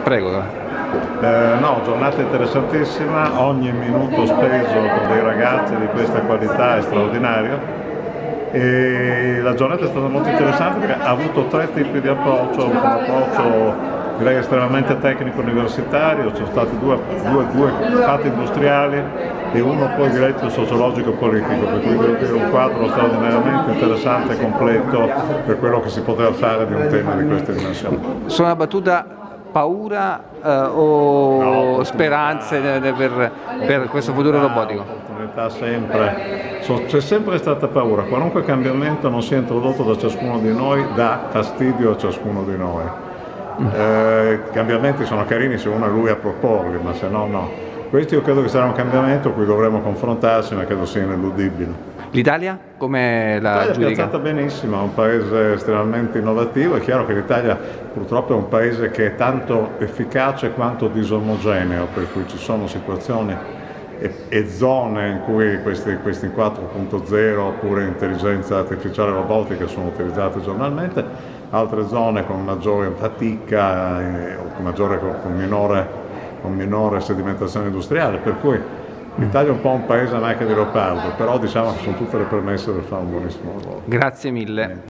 Prego. No, giornata interessantissima, ogni minuto speso con dei ragazzi di questa qualità è straordinario e la giornata è stata molto interessante perché ha avuto tre tipi di approccio. Ha avuto un approccio direi estremamente tecnico universitario, ci sono stati due fatti industriali e uno poi diretto sociologico politico, per cui devo dire un quadro straordinariamente interessante e completo per quello che si poteva fare di un tema di queste dimensioni. Sono una battuta, paura o no, speranze per questo futuro robotico? Opportunità sempre, c'è sempre stata paura, qualunque cambiamento non sia introdotto da ciascuno di noi dà fastidio a ciascuno di noi. I cambiamenti sono carini se uno è lui a proporli, ma se no no. Questo io credo che sarà un cambiamento a cui dovremo confrontarci, ma credo sia ineludibile. L'Italia come la giudica? L'Italia è piazzata benissimo, è un paese estremamente innovativo. È chiaro che l'Italia purtroppo è un paese che è tanto efficace quanto disomogeneo, per cui ci sono situazioni e zone in cui questi 4.0 oppure intelligenza artificiale e robotica sono utilizzate giornalmente, altre zone con maggiore fatica o con minore sedimentazione industriale, per cui l'Italia è un po' un paese a macchia di leopardo, però diciamo che sono tutte le premesse per fare un buonissimo lavoro. Grazie mille.